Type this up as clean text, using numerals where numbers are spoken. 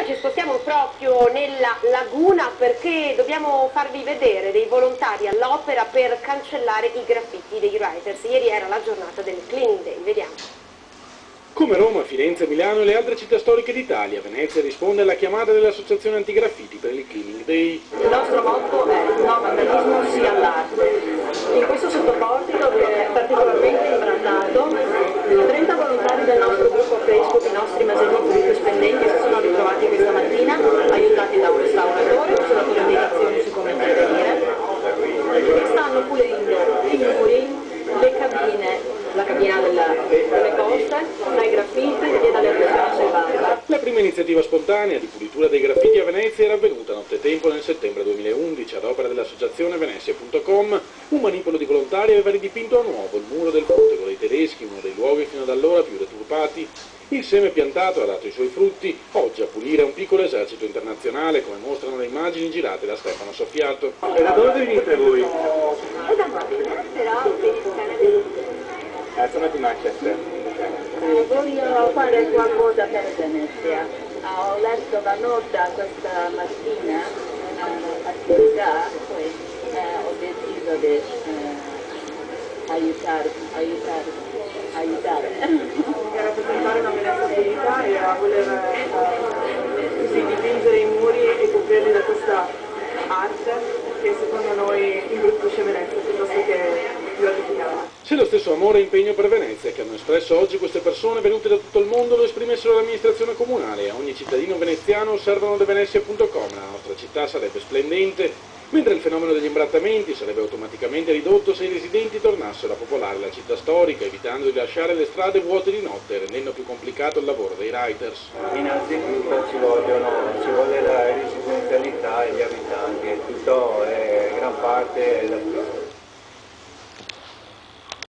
ci spostiamo proprio nella laguna perché dobbiamo farvi vedere dei volontari all'opera per cancellare i graffiti dei writers. Ieri era la giornata del Cleaning Day, vediamo. Come Roma, Firenze, Milano e le altre città storiche d'Italia, Venezia risponde alla chiamata dell'Associazione Antigraffiti per il Cleaning Day. Il nostro motto è no vandalismo sia all'arte. In questo sottoportico che è particolarmente imbrandato, 30 volontari del nostro gruppo Facebook, i nostri maselli più splendenti, si sono ritrovati questa mattina, aiutati da un restauratore che ci ha dato le indicazioni su come intervenire, e stanno pulendo i muri, le cabine, la cabina delle poste, dai graffiti e dalle azioni selvagge. La prima iniziativa spontanea di pulitura dei graffiti a Venezia era avvenuta nottetempo nel settembre 2011 ad opera dell'associazione Venezia.com. Un manipolo di volontari aveva ridipinto a nuovo il muro del Frutego dei Tedeschi, uno dei luoghi fino ad allora più deturpati. Il seme piantato ha dato i suoi frutti, oggi a pulire è un piccolo esercito internazionale, come mostrano le immagini girate da Stefano Soffiato. E da dove venite voi? Sono di Manchester. Voglio fare qualcosa per Venezia. Ho letto la nota questa mattina, un'attività, poi ho deciso di aiutare. A rappresentare una Venezia pulita e a voler così dipingere i muri e coprirli da questa arte che secondo noi imbruttisce Venezia piuttosto che glorificarla. Se lo stesso amore e impegno per Venezia che hanno espresso oggi queste persone venute da tutto il mondo lo esprimessero l'amministrazione comunale e a ogni cittadino veneziano osservano Venezia.com, la nostra città sarebbe splendente, mentre il fenomeno degli imbrattamenti sarebbe automaticamente ridotto se i residenti tornassero a popolare la città storica, evitando di lasciare le strade vuote di notte, rendendo più complicato il lavoro dei writers. Innanzitutto ci vuole la residenzialità e gli abitanti, e tutto è gran parte